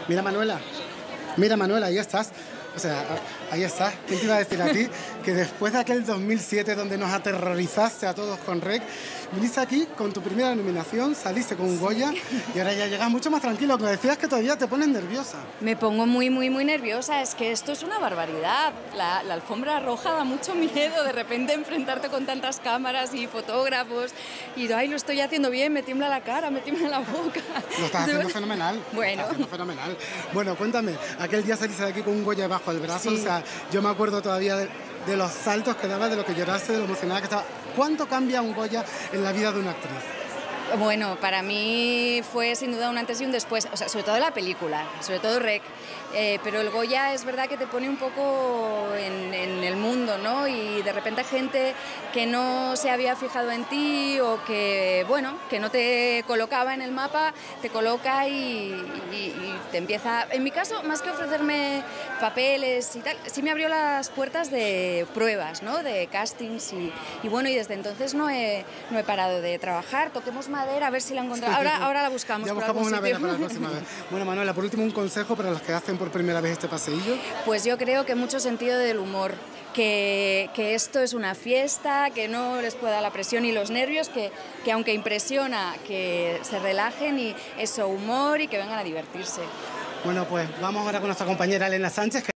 Mira Manuela, ahí estás. O sea, ahí estás. ¿Quién te iba a decir a ti que después de aquel 2007 donde nos aterrorizaste a todos con REC, viniste aquí con tu primera nominación, saliste con un Goya y ahora ya llegas mucho más tranquilo? Que decías que todavía te pones nerviosa. Me pongo muy nerviosa, es que esto es una barbaridad. La alfombra roja da mucho miedo, de repente enfrentarte con tantas cámaras y fotógrafos y ay, lo estoy haciendo bien, me tiembla la cara, me tiembla la boca. Lo estás haciendo fenomenal. Bueno. Lo estás haciendo fenomenal. Bueno, cuéntame, aquel día saliste de aquí con un Goya bajo el brazo, Sí. o sea, yo me acuerdo todavía de los saltos que dabas, de lo que lloraste, de lo emocionada que estaba. ¿Cuánto cambia un Goya en la vida de una actriz? Bueno, para mí fue sin duda un antes y un después, o sea, sobre todo la película, sobre todo REC, pero el Goya es verdad que te pone un poco en el mundo, ¿no? Y de repente gente que no se había fijado en ti o que, bueno, que no te colocaba en el mapa, te coloca y te empieza... En mi caso, más que ofrecerme papeles y tal, sí me abrió las puertas de pruebas, ¿no? De castings y bueno, y desde entonces no he parado de trabajar. Toquemos madera, a ver si la encontramos. Ahora la buscamos. Ya por buscamos algún una vela sitio. para la próxima vez. Bueno, Manuela, por último, un consejo para los que hacen por primera vez este paseillo. Pues yo creo que mucho sentido del humor, que esto es una fiesta, que no les pueda la presión y los nervios, que aunque impresiona, que se relajen y eso, humor y que vengan a divertirse. Bueno, pues vamos ahora con nuestra compañera Elena Sánchez.